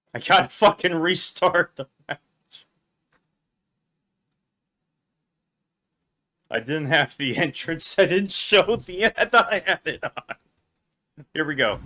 I gotta fucking restart the match. I didn't have the entrance. I didn't show the I thought I had it on. Here we go.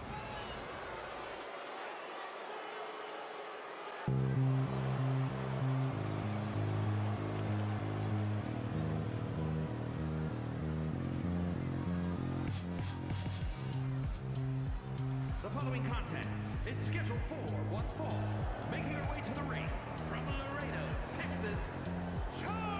The following contest is scheduled for one fall. Making her way to the ring from Laredo, Texas, Charles!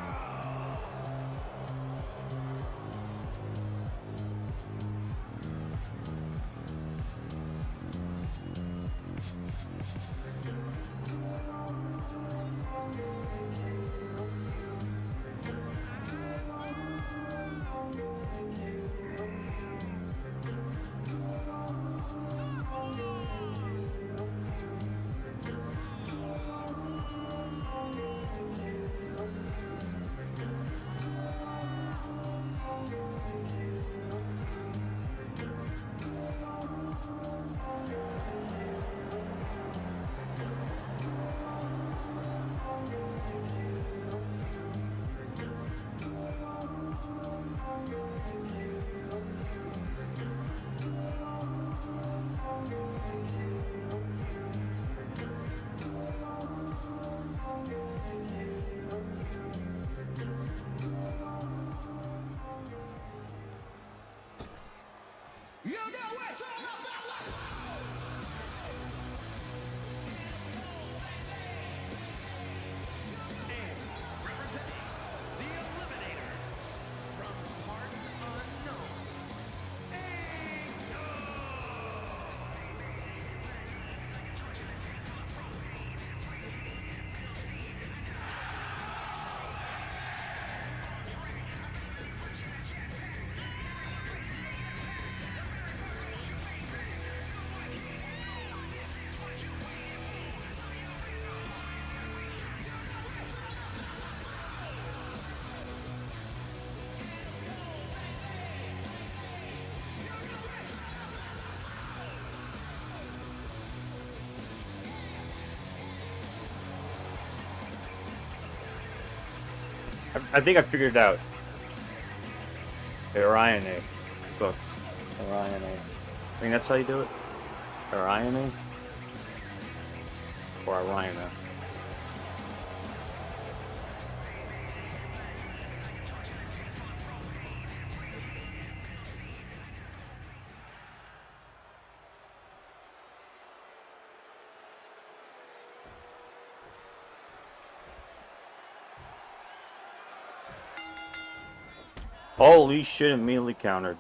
I think I figured it out. Orion A. Look. Orion A. I think that's how you do it. Orion A. Or Orion A. Holy shit, immediately countered.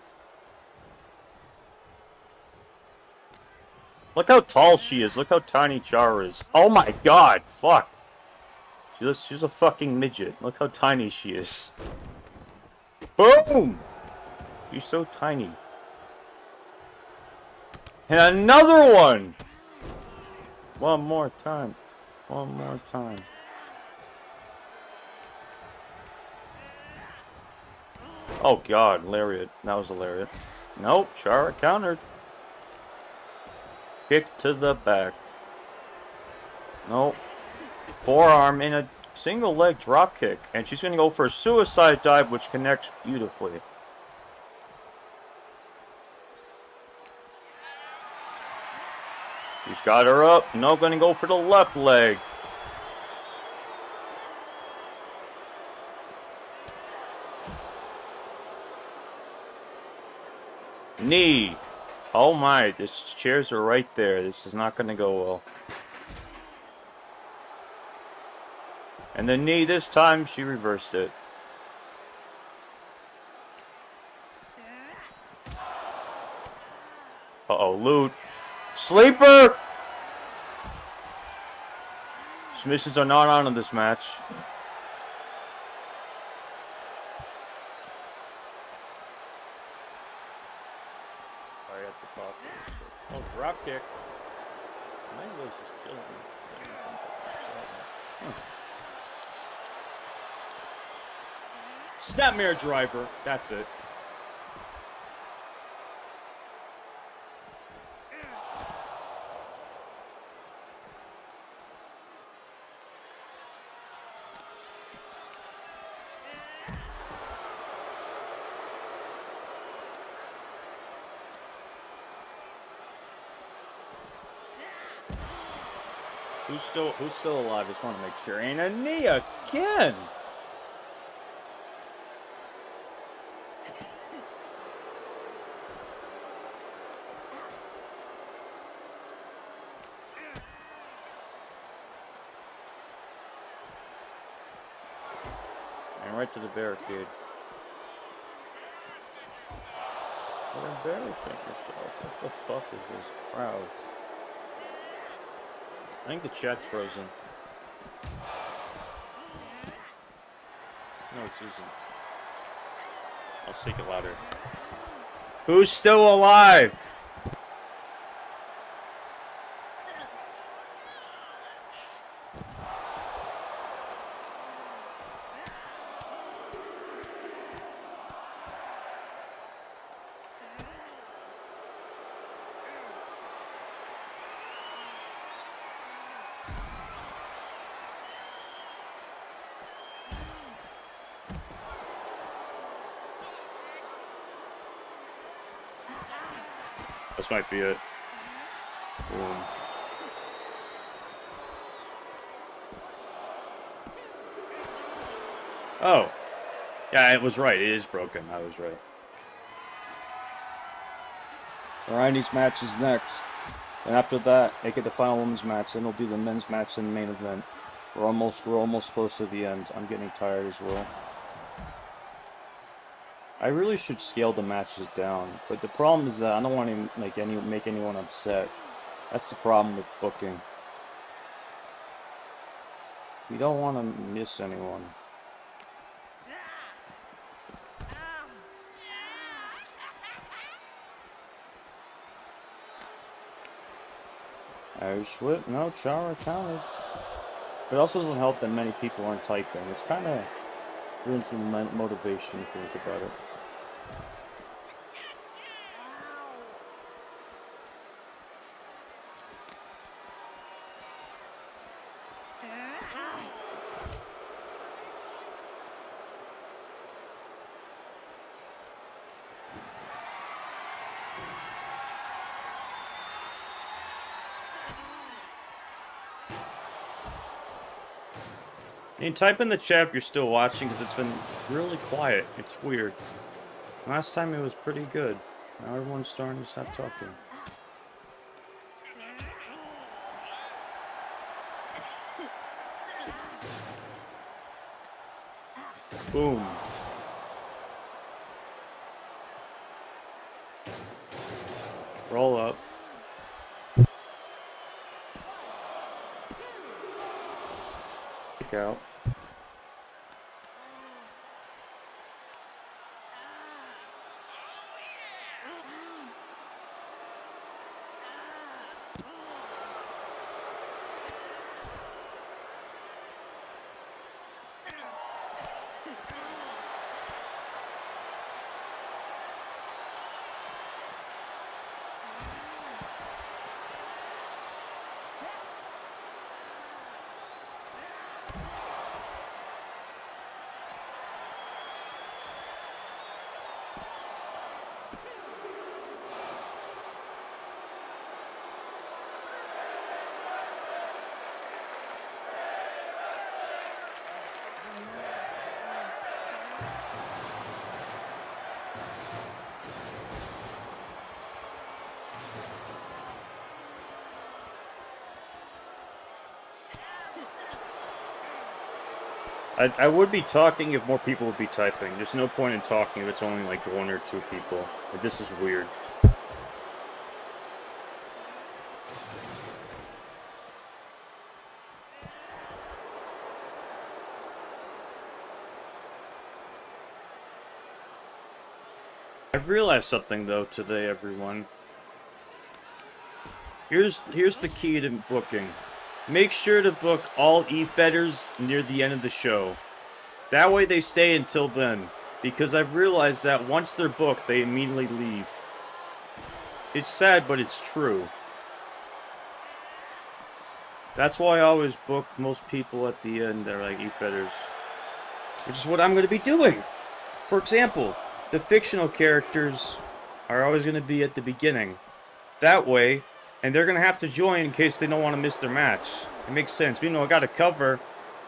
Look how tall she is. Look how tiny Char is. Oh my god, fuck. She's a fucking midget. Look how tiny she is. Boom! She's so tiny. And another one! One more time. One more time. Oh god, lariat. That was a lariat. Nope, Char countered. Kick to the back. Nope. Forearm in a single leg drop kick. And she's going to go for a suicide dive, which connects beautifully. She's got her up. Now going to go for the left leg. Knee. Oh my, the chairs are right there. This is not going to go well. And the knee this time, she reversed it. Uh-oh, loot. Sleeper! Submissions are not on in this match. Oh, drop kick. My voice is killing me. Snapmare driver. That's it. Who's still alive? Just want to make sure. And a knee again. And right to the barricade. What embarrassing yourself. What the fuck is this crowd? I think the chat's frozen. No, it isn't. I'll speak it louder. Who's still alive? This might be it. Boom. Oh. Yeah, it was right. It is broken. I was right. Ryan's match is next. And after that, make it the final women's match. Then it'll be the men's match in the main event. We're almost close to the end. I'm getting tired as well. I really should scale the matches down, but the problem is that I don't want to make anyone upset. That's the problem with booking. You don't want to miss anyone. Irish whip, no, Chara counted. It also doesn't help that many people aren't typing. It's kind of ruins some motivation if you think about it. And type in the chat if you're still watching, because it's been really quiet. It's weird. Last time it was pretty good. Now everyone's starting to stop talking. Boom. Roll up. Kick out. I would be talking if more people would be typing. There's no point in talking if it's only like 1 or 2 people. But this is weird. I've realized something though today, everyone. Here's the key to booking. Make sure to book all E-Fedders near the end of the show. That way they stay until then. Because I've realized that once they're booked, they immediately leave. It's sad, but it's true. That's why I always book most people at the end. They're like E-Fedders. Which is what I'm going to be doing. For example, the fictional characters are always going to be at the beginning. That way, And they're going to have to join in case they don't want to miss their match. It makes sense. You know, I got to cover.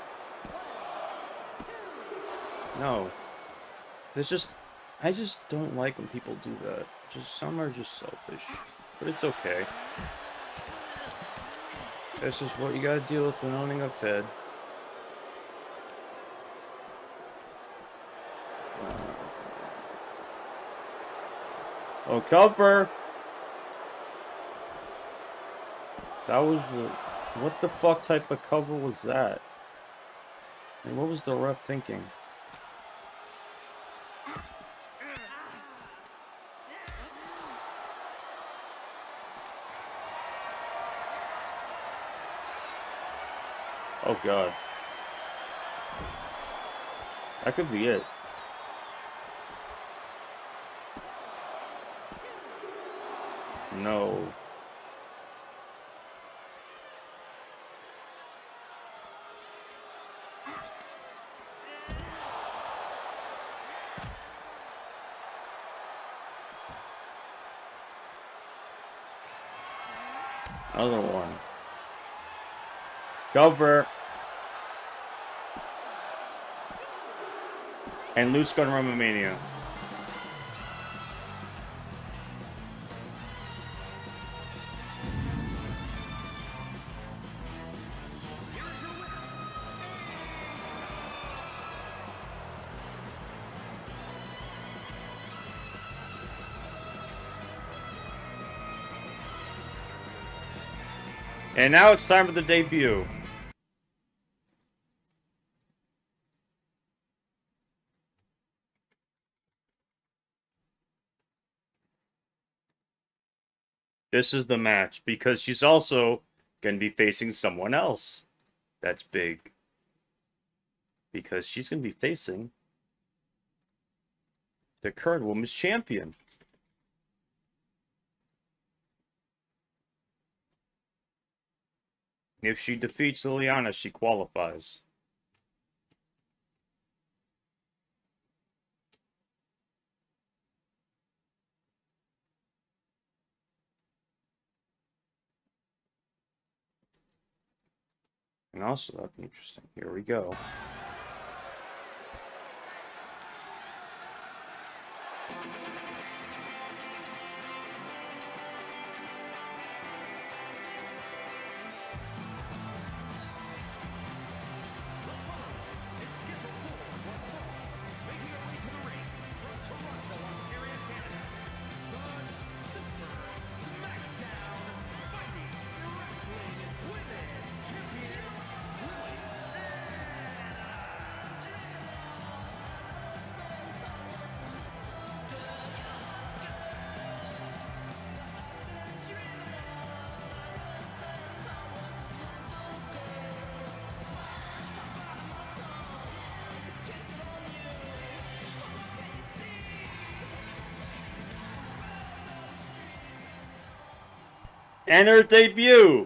No. It's just... I just don't like when people do that. Some are just selfish. But it's okay. This is what you gotta deal with when owning a Fed. Oh, cover! That was the... What the fuck type of cover was that? And what was the ref thinking? Oh god. That could be it. No. Another one. Cover. And Luke's going to Romania. And now it's time for the debut. This is the match because she's also going to be facing someone else that's big. Because she's going to be facing the current women's champion. If she defeats Liliana, she qualifies. And also, that'd be interesting. Here we go. And her debut!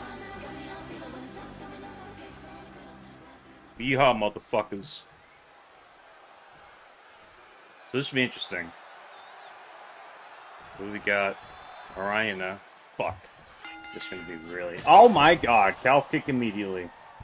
Yeehaw, motherfuckers. So this should be interesting. What do we got? Oriana. Fuck. This is gonna be really... Oh my god! Cow kick immediately.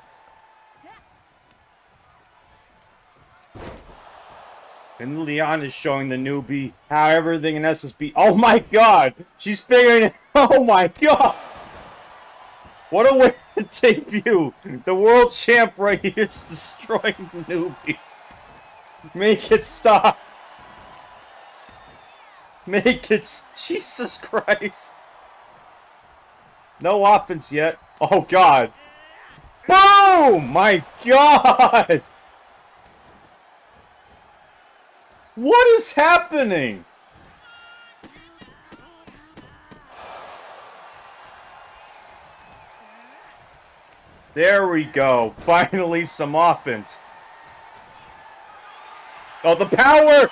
And Leon is showing the newbie how everything in SSB... Oh my god! She's figuring it... Oh my god! What a way to debut! The world champ right here is destroying the newbie. Make it stop! Make it... Jesus Christ! No offense yet. Oh god! Boom! My god! What is happening? There we go. Finally some offense. Oh, the power!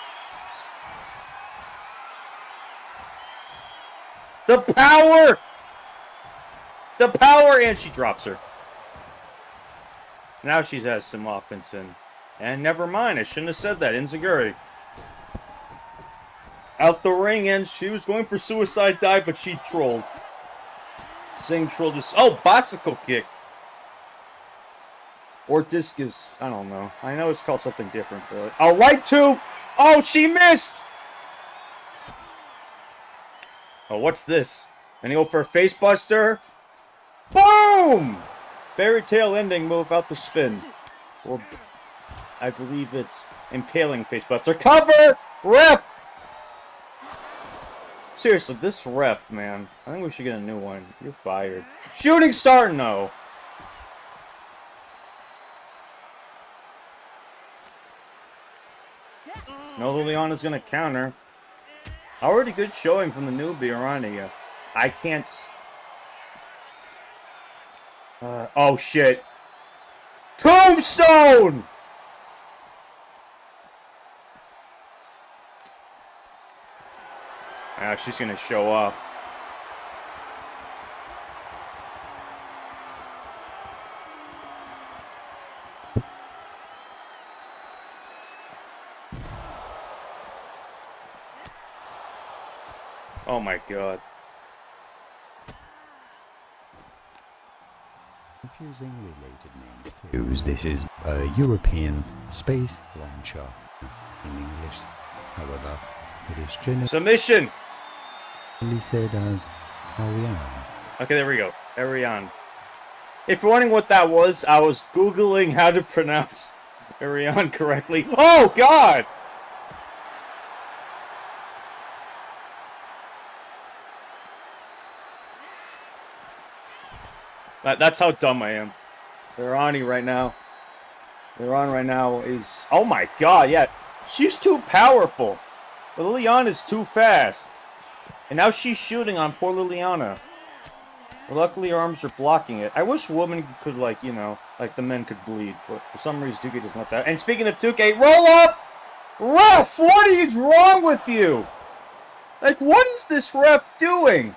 The power! The power! And she drops her. Now she has some offense in. And never mind, I shouldn't have said that. Enziguri. Out the ring, and she was going for suicide dive, but she trolled. Singh trolled just... Oh, bicycle kick. Or discus. I don't know. I know it's called something different, but... Oh, light tube! Oh, she missed! Oh, what's this? And he go for a face buster. Boom! Fairy tale ending move out the spin. Or... I believe it's impaling face buster. Cover! Ref! Seriously, this ref, man. I think we should get a new one. You're fired. Shooting star? No. No, Liliana's gonna counter. Already good showing from the newbie, Arania. I can't... oh, shit. Tombstone! Ah, she's gonna show up. Oh my god. Confusing related names too. This is a European space launcher in English. However, it is generally Submission! said as Ariane. Okay, there we go. Ariane. If you're wondering what that was, I was Googling how to pronounce Ariane correctly. Oh, God! That's how dumb I am. Irani right now. Iran right now is... Oh, my God, yeah. She's too powerful. But Liliana is too fast. And now she's shooting on poor Liliana. Well, luckily her arms are blocking it. I wish women could, like, you know, like the men could bleed. But for some reason, Duque does not that. And speaking of Duque, roll up! Ref, what is wrong with you? Like, what is this ref doing?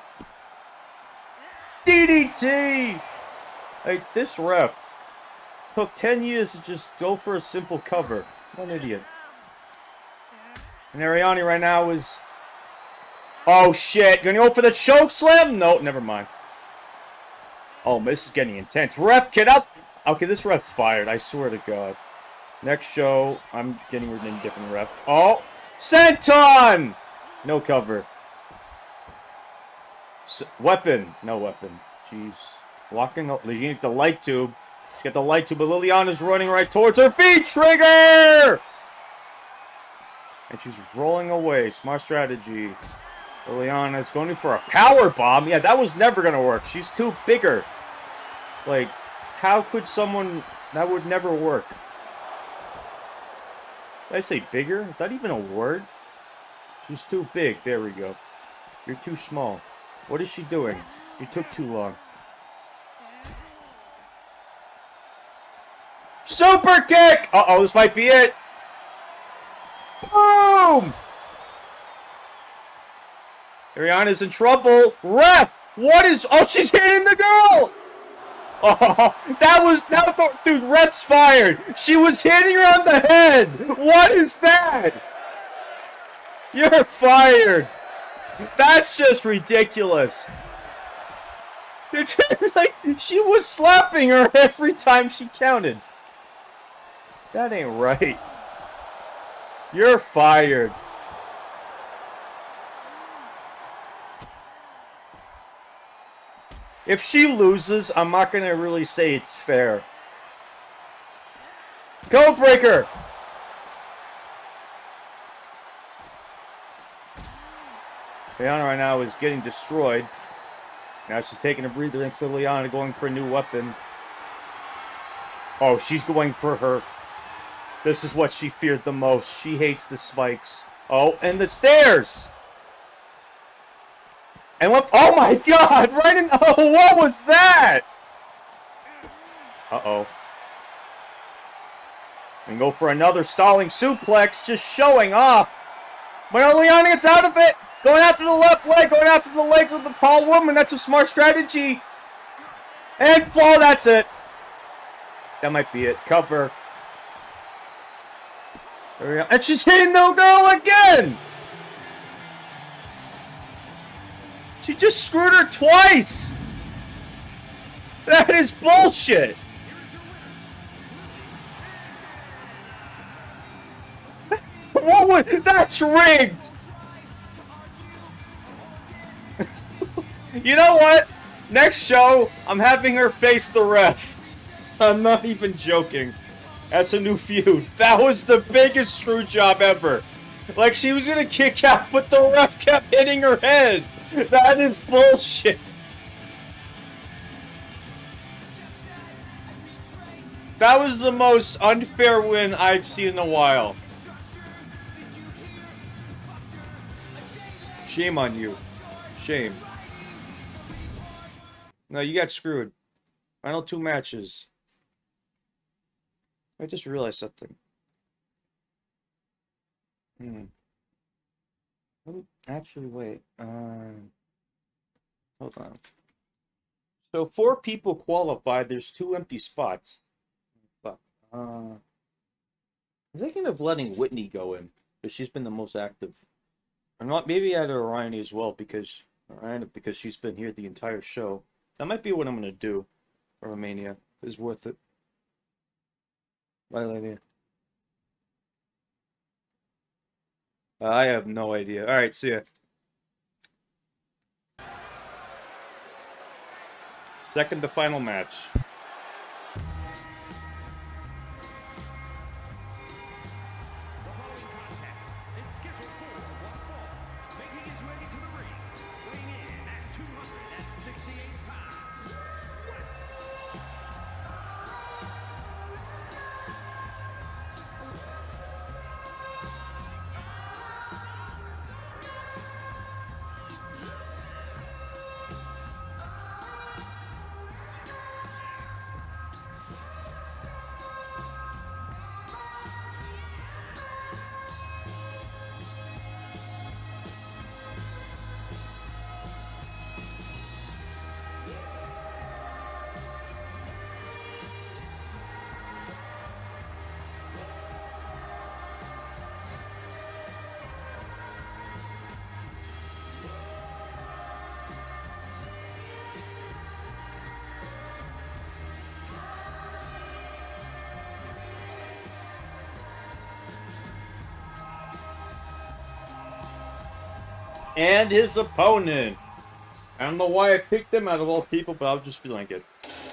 DDT! Like, this ref took 10 years to just go for a simple cover. What an idiot. And Ariane right now is... Oh, shit. Gonna go for the choke slam? No, never mind. Oh, this is getting intense. Ref, get up! Okay, this ref's fired. I swear to God. Next show, I'm getting rid of a different ref. Oh! Senton! No cover. Weapon. No weapon. She's walking up. You need the light tube. She's got the light tube, but Liliana's running right towards her feet. Trigger! And she's rolling away. Smart strategy. Liliana's going for a power bomb. Yeah, that was never going to work. She's too bigger. Like, how could someone... That would never work. Did I say bigger? Is that even a word? She's too big. There we go. You're too small. What is she doing? You took too long. Super kick! Uh-oh, this might be it. Boom! Ariana's in trouble. Ref! What is... Oh, she's hitting the girl! Oh, that was... Dude, ref's fired. She was hitting her on the head. What is that? You're fired! That's just ridiculous. Like, she was slapping her every time she counted. That ain't right. You're fired. If she loses, I'm not gonna really say it's fair. Code breaker! Liana right now is getting destroyed. Now she's taking a breather next to Liana, going for a new weapon. Oh, she's going for her. This is what she feared the most. She hates the spikes. Oh, and the stairs! And what? Oh my god! Right in. Oh, what was that? Uh-oh. And go for another stalling suplex, just showing off. But Liana gets out of it. Going after the left leg, going after the legs of the tall woman. That's a smart strategy. And fall, that's it. That might be it. Cover. There we go. And she's hitting the girl again. She just screwed her twice. That is bullshit. What was, that's rigged. You know what? Next show, I'm having her face the ref. I'm not even joking. That's a new feud. That was the biggest screw job ever. Like, she was gonna kick out, but the ref kept hitting her head. That is bullshit. That was the most unfair win I've seen in a while. Shame on you. Shame. No, you got screwed. Final 2 matches. I just realized something. Actually, wait. Hold on. So 4 people qualified. There's 2 empty spots. Fuck. I'm thinking of letting Whitney go in, because she's been the most active. Or not. Maybe add Orion as well, because she's been here the entire show. That might be what I'm gonna do. For Romania is worth it. Bye, lady. I have no idea. All right, see ya. Second to final match. And his opponent. I don't know why I picked him out of all people, but I was just feeling it.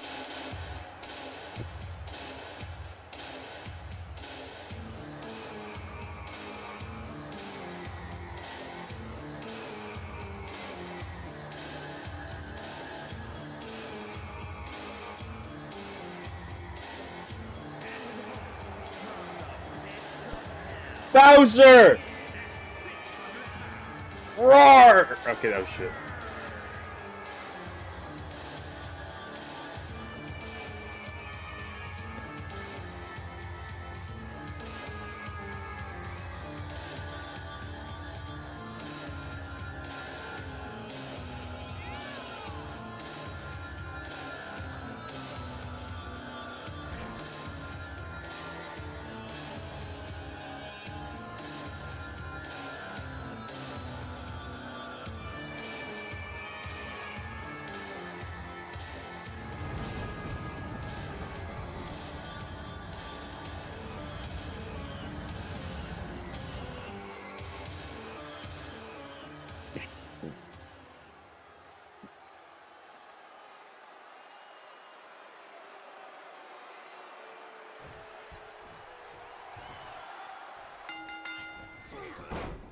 Bowser! Roar! Okay, that was shit.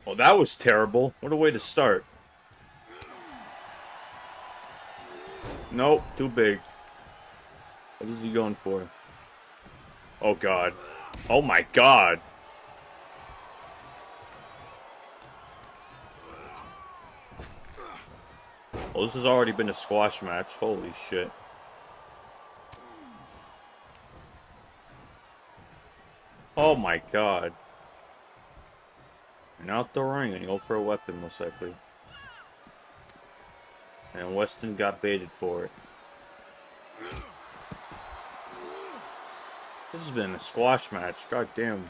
Oh, that was terrible. What a way to start. Nope, too big. What is he going for? Oh, God. Oh, my God. Oh, this has already been a squash match. Holy shit. Oh, my God. And out the ring, and you go for a weapon, most likely. And Weston got baited for it. This has been a squash match. God damn.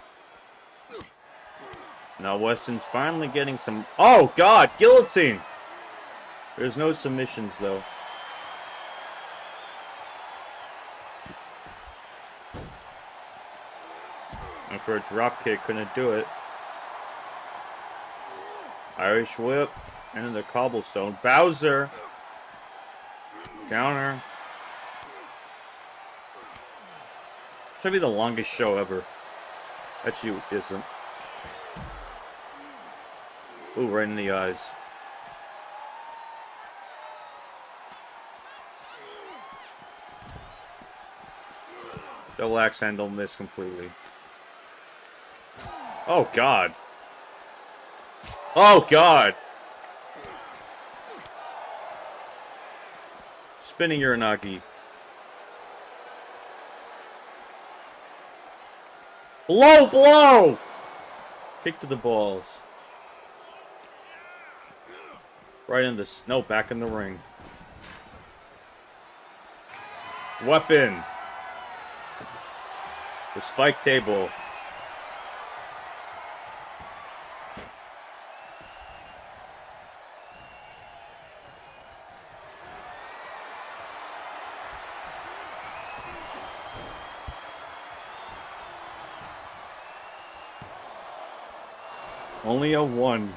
Now Weston's finally getting some... Oh, God! Guillotine! There's no submissions, though. And for a drop kick, couldn't do it. Irish whip. Into the cobblestone. Bowser! Counter. This should be the longest show ever. Actually, it isn't. Ooh, right in the eyes. Double axe handle missed completely. Oh, God. Oh, God. Spinning Uranagi. Low blow! Kick to the balls. Right in the... No, back in the ring. Weapon. The spike table. Only a 1.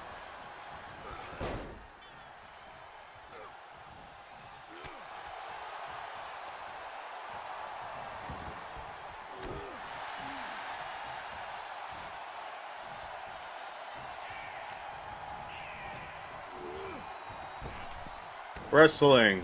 Wrestling.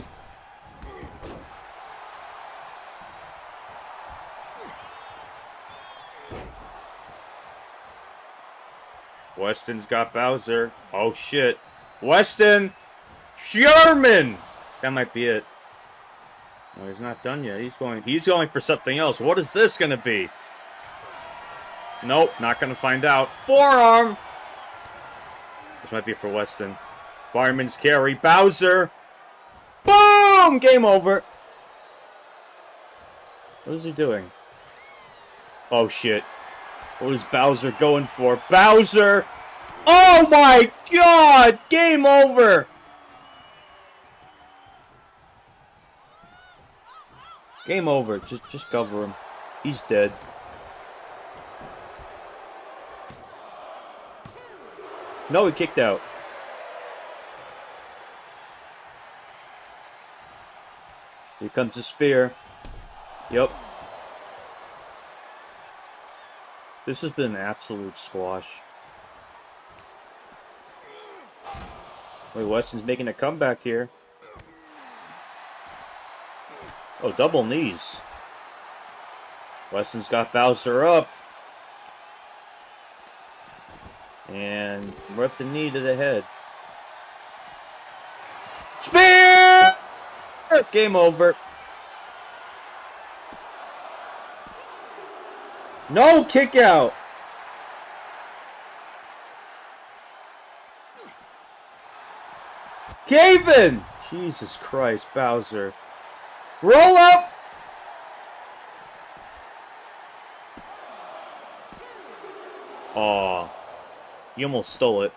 Weston's got Bowser. Oh, shit. Weston! Sherman! That might be it. No, he's not done yet. He's going for something else. What is this going to be? Nope, not going to find out. Forearm! This might be for Weston. Fireman's carry. Bowser! Boom! Game over. What is he doing? Oh, shit. What is Bowser going for? Bowser! Oh my God! Game over! Game over. Just cover him. He's dead. No, he kicked out. Here comes the spear. Yep. This has been an absolute squash. Wait, Weston's making a comeback here. Oh, double knees. Weston's got Bowser up. And rip the knee to the head. Spear! Game over. No kick out. Cave in! Jesus Christ, Bowser. Roll up! Aw. You almost stole it.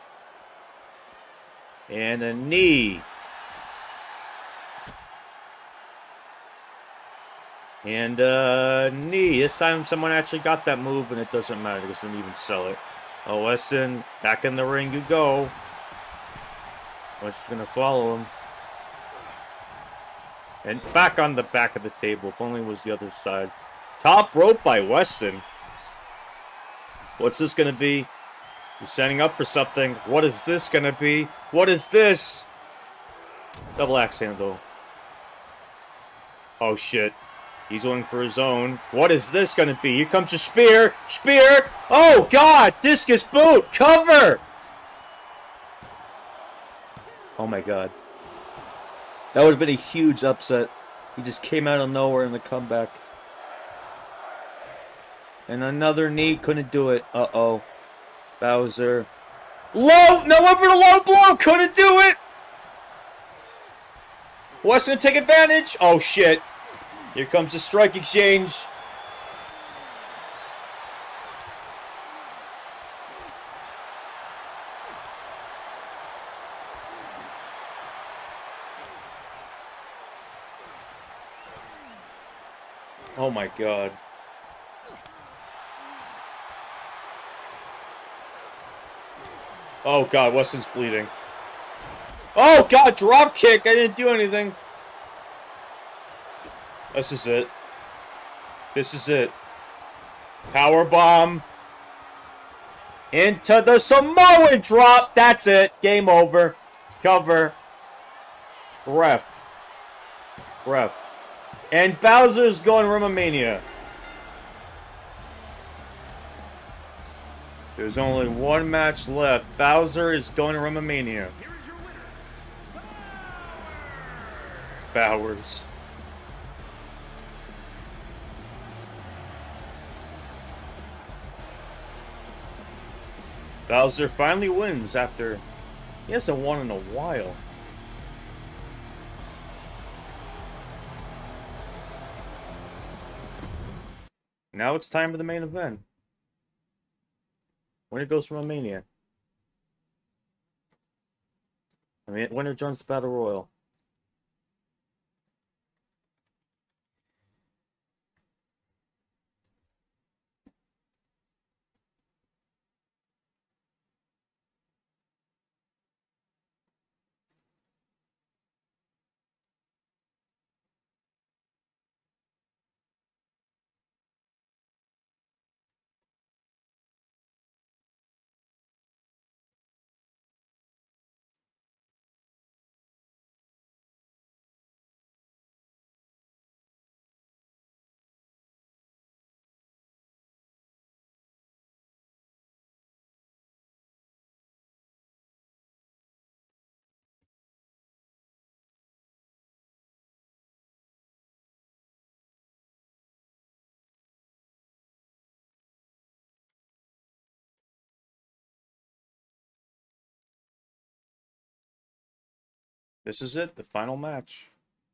And a knee. And knee. This time someone actually got that move, and it doesn't matter because they didn't even sell it. Oh, Weston, back in the ring you go. Weston's gonna follow him. And back on the back of the table. If only it was the other side. Top rope by Weston. What's this gonna be? He's setting up for something. What is this gonna be? What is this? Double axe handle. Oh shit. He's going for his own. What is this gonna be? Here comes a spear. Spear! Oh god! Discus boot! Cover! Oh my god. That would have been a huge upset. He just came out of nowhere in the comeback. And another knee, couldn't do it. Uh-oh. Bowser. Low! No, over the low blow! Couldn't do it! What's gonna take advantage? Oh shit. Here comes the strike exchange. Oh my god. Oh god, Weston's bleeding. Oh god, drop kick! I didn't do anything. This is it. This is it. Power bomb. Into the Samoan drop. That's it. Game over. Cover. Ref. Ref. And Bowser's going WrestleMania. There's only one match left. Bowser is going to WrestleMania. Bowers. Bowser finally wins after he hasn't won in a while. Now it's time for the main event. Winner goes from Romania. I mean, winner joins the Battle Royal. This is it, the final match.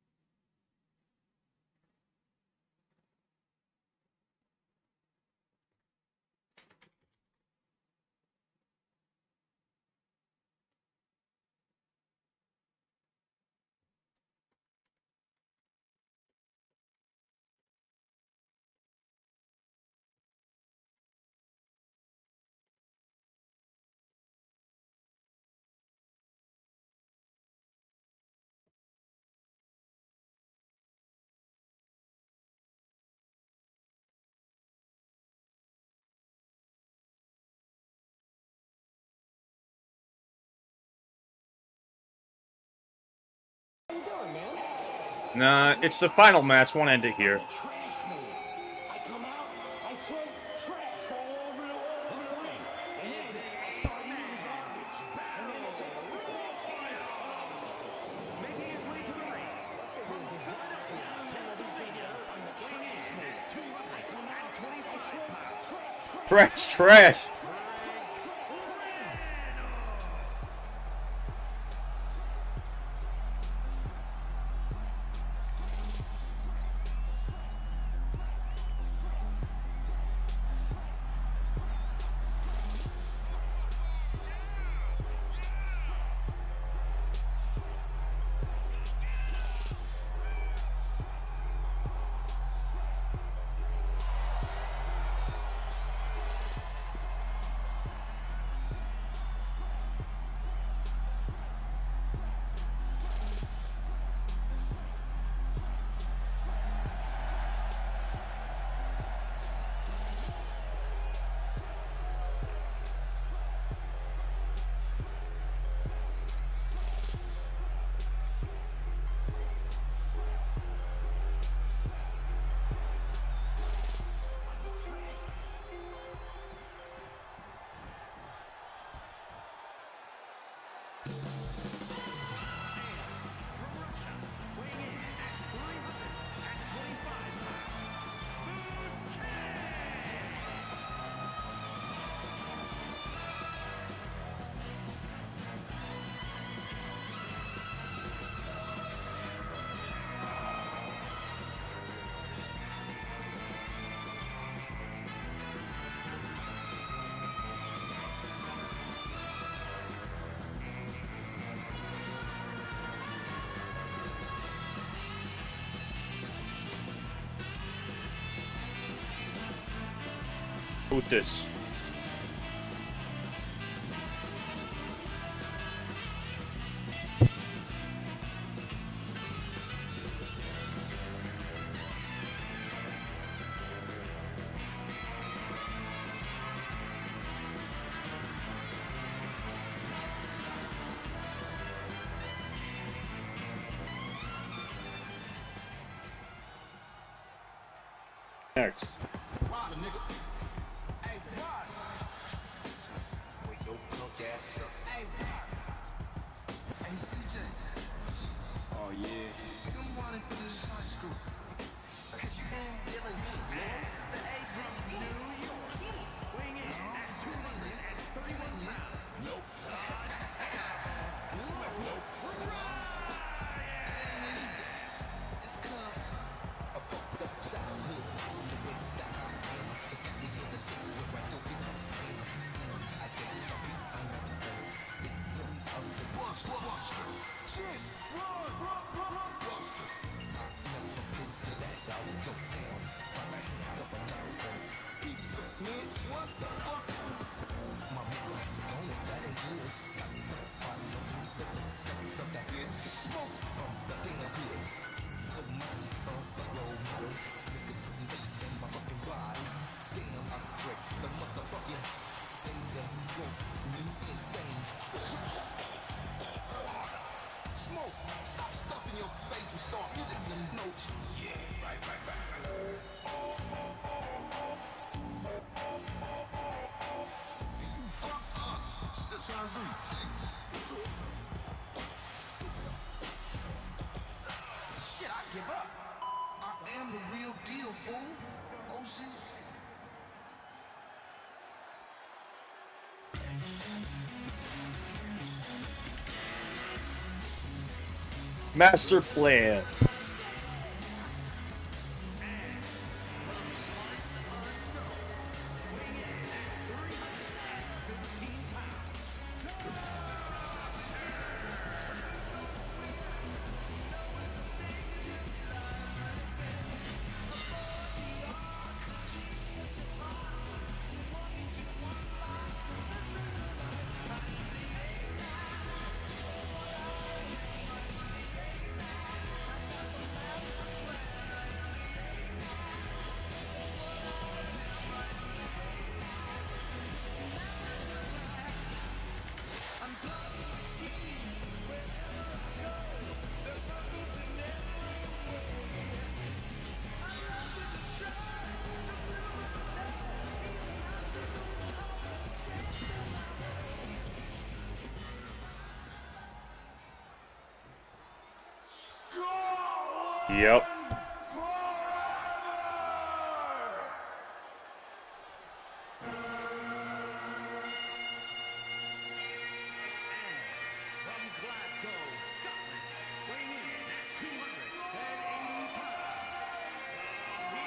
Nah, it's the final match. Won't end it here. Trash. Otis. Next. Oh yeah. Shit, I give up. I am the real deal, fool. Oh shit. Master plan. Yep. From Glasgow, Scotland, weighing in at 280 pounds, the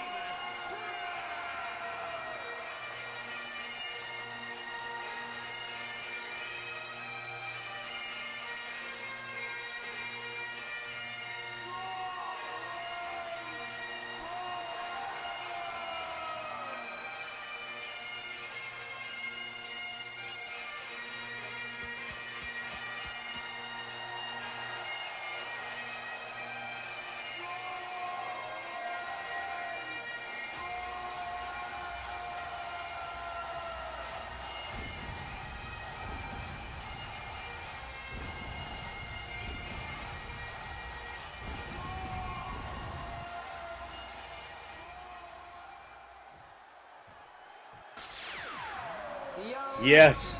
Yes.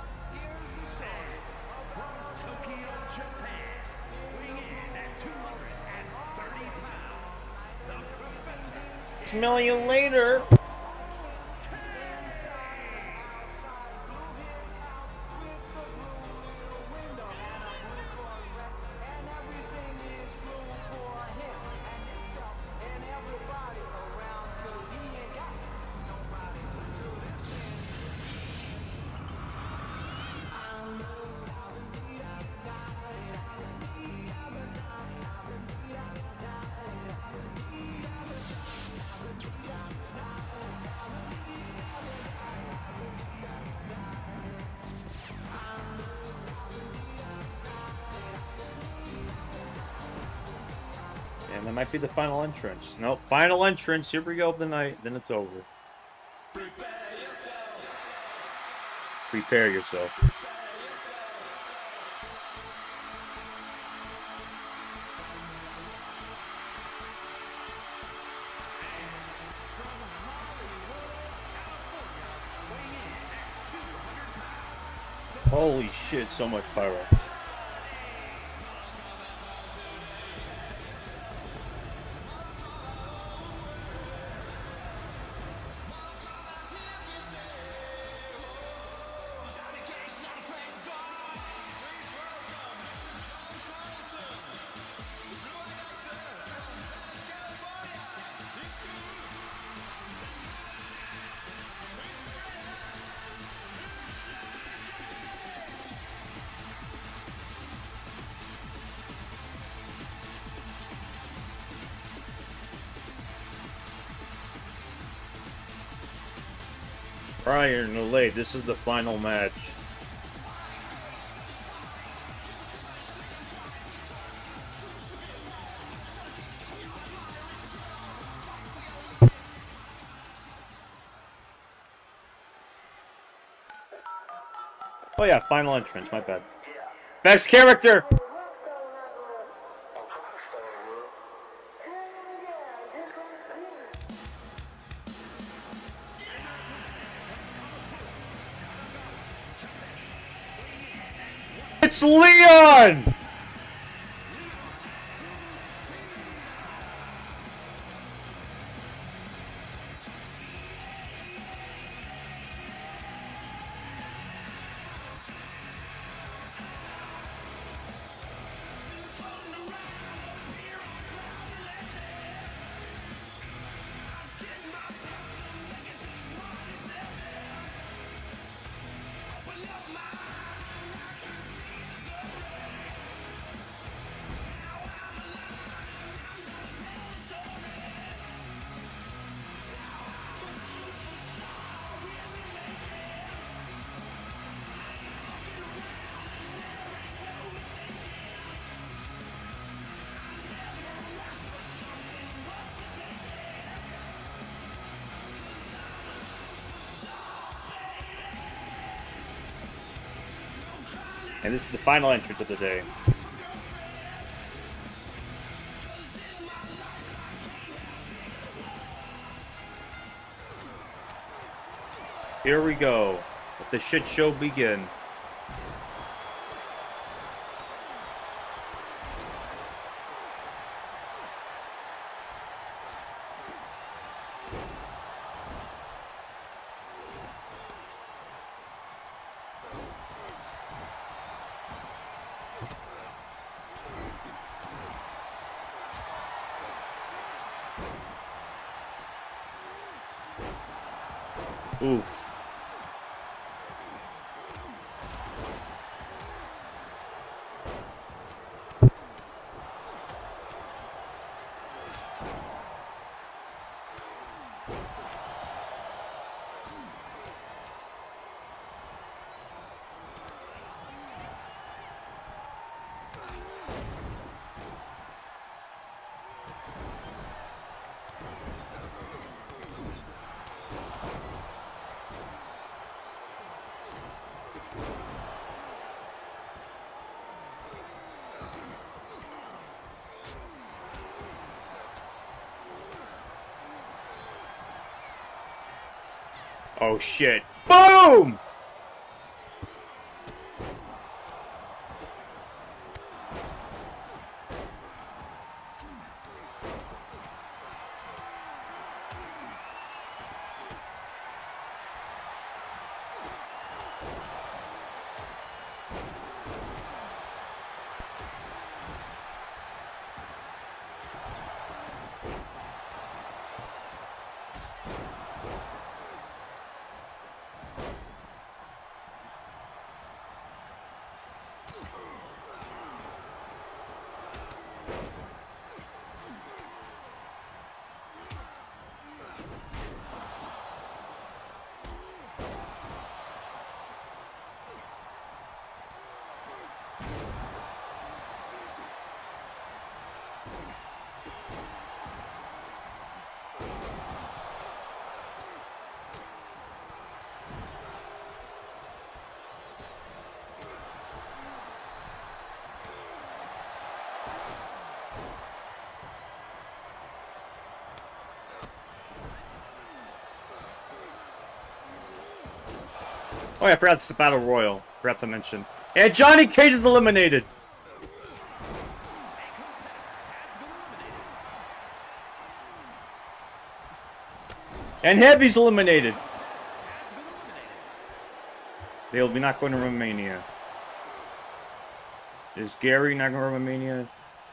Tokyo, Japan, weighing in at 230 pounds, the Professor. Smell you later. That might be the final entrance. Nope, final entrance. Here we go of the night. Then it's over. Prepare yourself. Holy shit, so much pyro. Prior no late, this is the final match. Oh yeah, final entrance, my bad. Best character! It's Leon! And this is the final entrance of the day. Here we go. Let the shit show begin. Oof. Oh shit. Boom! Oh yeah, I forgot it's the Battle Royal. Forgot to mention. And Johnny Cage is eliminated. And Heavy's eliminated. They'll be not going to Romania. Is Gary not going to Romania?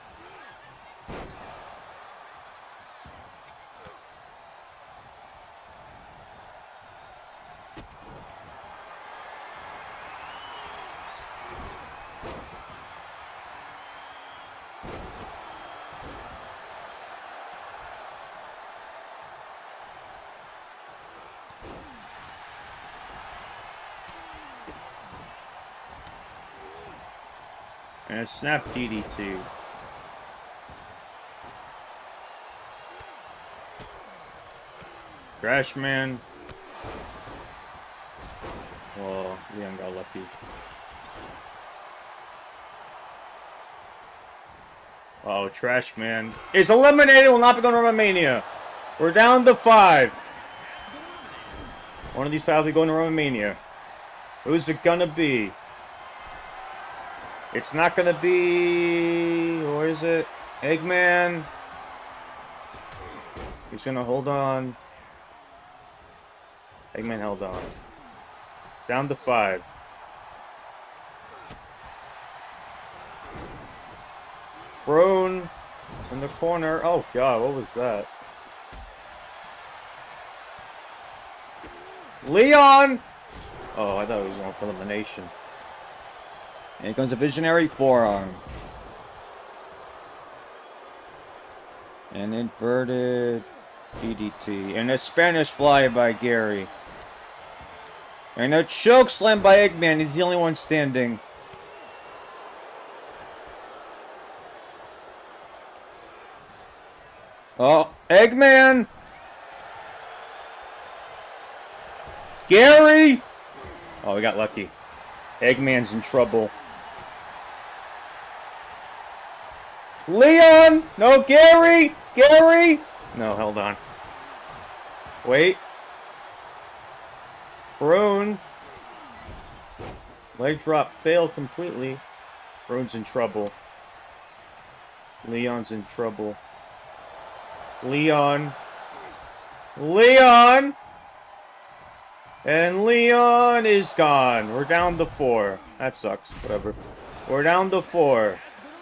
And a snap DDT. Trashman. Oh, Leon got lucky. Oh, Trashman is eliminated. Will not be going to Romania. We're down to 5. One of these 5 will be going to Romania. Who's it gonna be? It's not gonna be... Or is it? Eggman. He's gonna hold on. Eggman held on. Down to 5. Brune in the corner. Oh god, what was that? Leon! Oh, I thought he was going for elimination. And here comes a visionary forearm. An inverted DDT. And a Spanish fly by Gary. And a choke slam by Eggman. He's the only one standing. Oh, Eggman! Gary! Oh, we got lucky. Eggman's in trouble. Leon! No, Gary! Gary! No, hold on. Wait. Brune. Leg drop failed completely. Brune's in trouble. Leon's in trouble. Leon. Leon! And Leon is gone. We're down to 4. That sucks. Whatever. We're down to 4.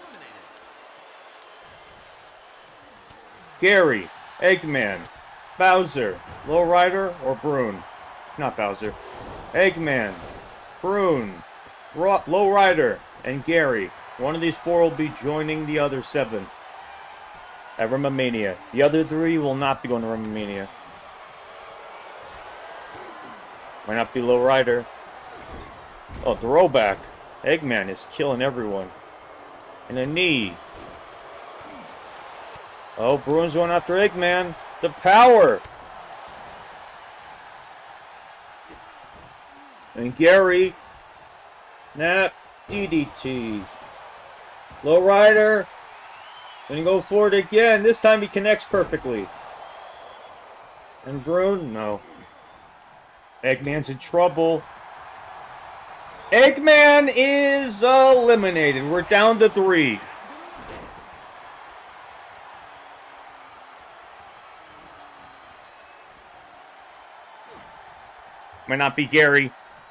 Gary, Eggman, Bowser, Lowrider, or Brune? Not Bowser. Eggman, Brune, Lowrider, and Gary. One of these 4 will be joining the other 7 at Rumamania. The other 3 will not be going to Rumamania. Might not be Lowrider. Oh, throwback. Eggman is killing everyone. And a knee. Oh, Bruin's going after Eggman. The power. And Gary. Snap. DDT. Lowrider. Gonna go for it again. This time he connects perfectly. And Bruin? No. Eggman's in trouble. Eggman is eliminated. We're down to 3. Might not be Gary.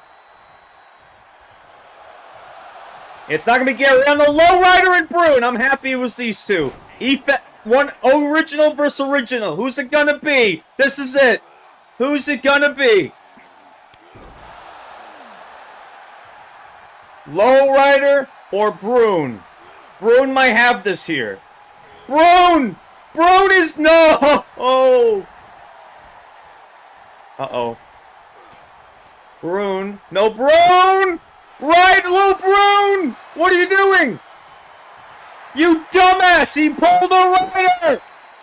It's not going to be Gary. On the Lowrider and Brune. I'm happy it was these 2. One original versus original. Who's it going to be? This is it. Who's it going to be? Lowrider or Brune? Brune might have this here. Brune! Brune is... No! Oh! Uh-oh. Brune. No, Brune! Right, Lou Brune! What are you doing? You dumbass! He pulled a rider!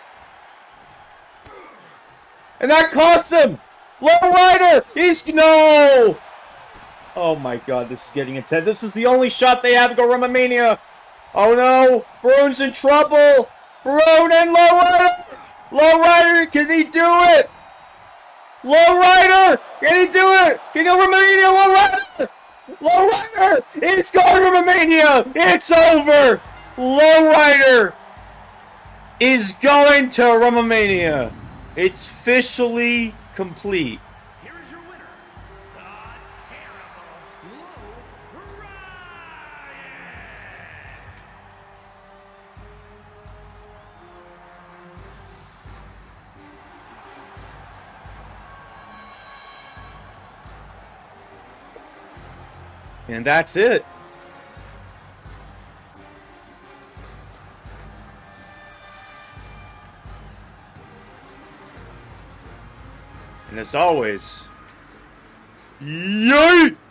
And that cost him! Lowrider! He's... No! Oh my god, this is getting intense. This is the only shot they have to go Rumamania. Oh no! Brune's in trouble! Brune and Lowrider! Lowrider, can he do it? Low rider! Can he do it? Can Romania low rider? Low rider! It's going to Romania! It's over! Low rider is going to Romania. It's officially complete. Here is your winner, the terrible Low Rider. And that's it. And as always, yay!